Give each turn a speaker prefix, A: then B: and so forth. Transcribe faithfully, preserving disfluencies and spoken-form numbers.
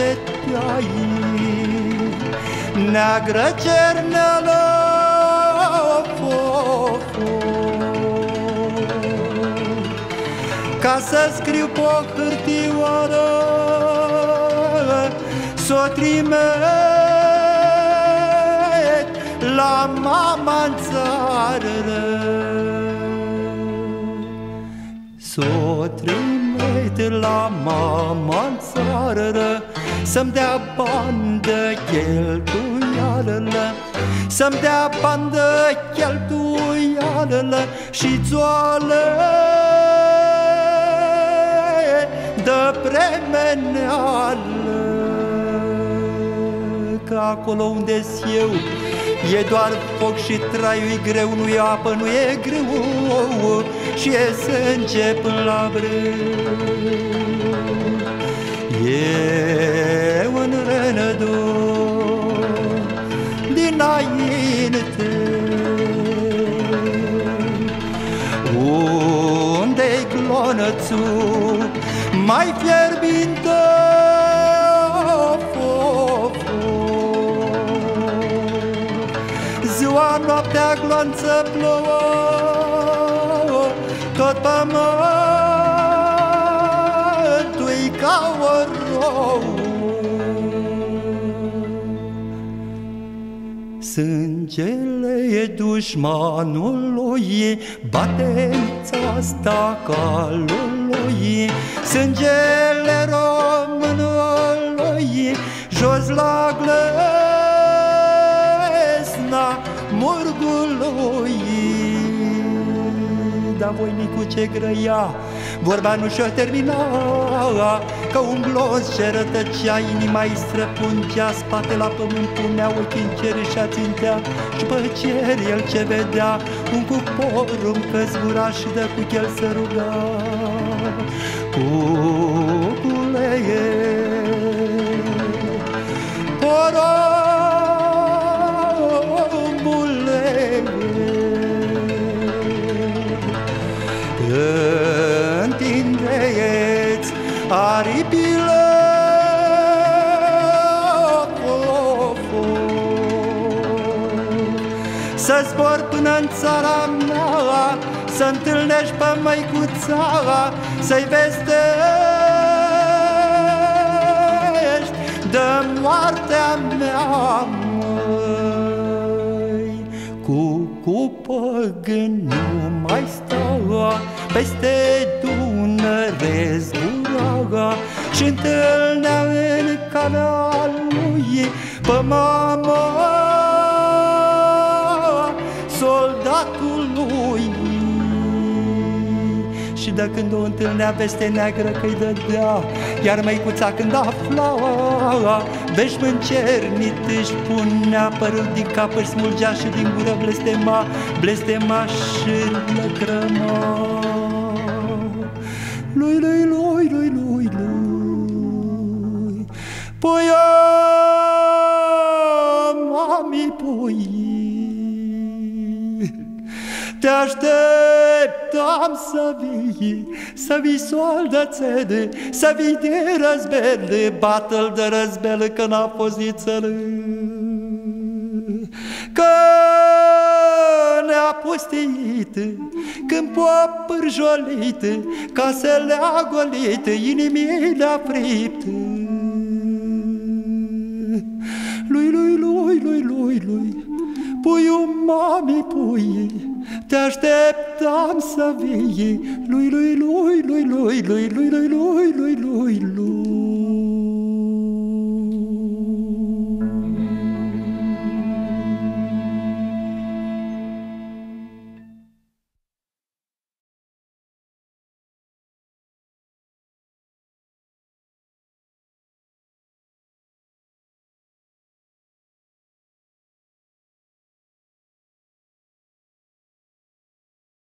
A: ce te-ai, neagră cernelă, ca să scriu pe o hârtioară, s-o trimit la mama-n țară, s-o trimit la mama-n țară, să-mi dea bani de cheltuială, să-mi dea bani de cheltuială și țoale de premeneală. Că acolo unde-s eu e doar foc și traiul-i greu, nu e apă, nu e greu și e sânge până la brâu. Eu în Renădor dinainte, unde-i glonățul mai fierbinte, ziua, noaptea, glonță, plouă, tot pământul-i ca o rouă. Sângele e dușmanului, bate-ți asta calului, sângele românului, jos la glezna murgului. Dar voinicul ce grăia, vorba nu și-o termina, că un glonț ce rătăcea, inima-i străpungea, spate la pământ punea, ochii în cer și-a țintea, și pe cer el ce vedea, un cuporum că zbura și de cuchel se ruga. Cucule, porumbule, întindeți aripile, să zbor până-n țara mea, să întâlnești pe măicuța, să-i vestești de moartea mea, măi. Cu păgân nu mai stau, peste Dunăre zbura și întâlnea în calea lui pe mama soldatului. Și de când o întâlnea veste neagră că-i dădea, iar măicuța când afla veșmâncernit își punea părul din cap, își smulgea și din gură blestema, blestema și lăcrăma. Lui, lui, lui, lui, lui, lui, poia, mami, poi, te așteptam să vii, să vii soldățele, să vii de răzbele, bată-l de răzbele că n-a fost nițele. Că ne-a pustit, câmpul a pârjolit, casele a golit, inimile a fript. Lui, lui, lui, lui, lui, lui, puiul mami, pui, te așteptam să vii, lui, lui, lui, lui, lui, lui, lui, lui, lui, lui, lui, lui.